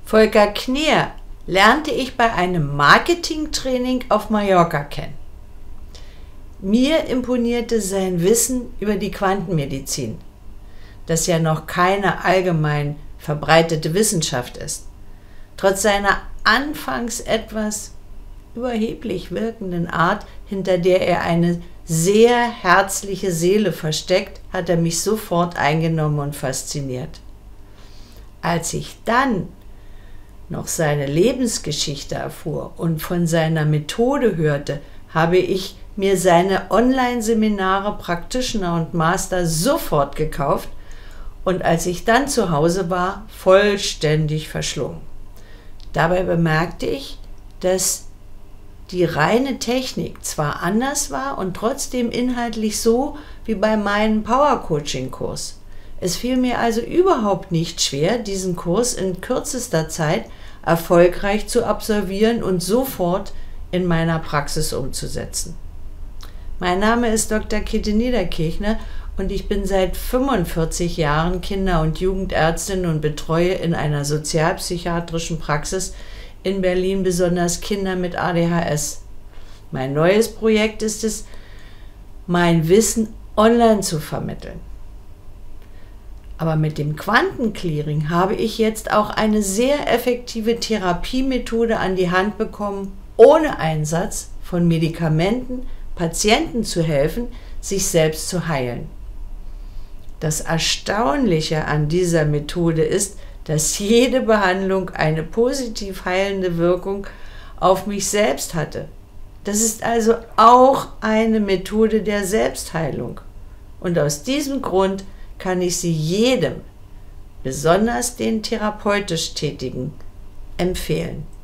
Volker Kneer lernte ich bei einem Marketingtraining auf Mallorca kennen. Mir imponierte sein Wissen über die Quantenmedizin, das ja noch keine allgemein verbreitete Wissenschaft ist. Trotz seiner anfangs etwas überheblich wirkenden Art, hinter der er eine sehr herzliche Seele versteckt, hat er mich sofort eingenommen und fasziniert. Als ich dann noch seine Lebensgeschichte erfuhr und von seiner Methode hörte, habe ich mir seine Online-Seminare Practitioner und Master sofort gekauft und als ich dann zu Hause war, vollständig verschlungen. Dabei bemerkte ich, dass die reine Technik zwar anders war und trotzdem inhaltlich so wie bei meinem Power-Coaching-Kurs. Es fiel mir also überhaupt nicht schwer, diesen Kurs in kürzester Zeit erfolgreich zu absolvieren und sofort in meiner Praxis umzusetzen. Mein Name ist Dr. Käthe Niederkirchner und ich bin seit 45 Jahren Kinder- und Jugendärztin und betreue in einer sozialpsychiatrischen Praxis in Berlin besonders Kinder mit ADHS. Mein neues Projekt ist es, mein Wissen online zu vermitteln. Aber mit dem Quantenclearing habe ich jetzt auch eine sehr effektive Therapiemethode an die Hand bekommen, ohne Einsatz von Medikamenten Patienten zu helfen, sich selbst zu heilen. Das Erstaunliche an dieser Methode ist, dass jede Behandlung eine positiv heilende Wirkung auf mich selbst hatte. Das ist also auch eine Methode der Selbstheilung. Und aus diesem Grund kann ich sie jedem, besonders den therapeutisch Tätigen, empfehlen.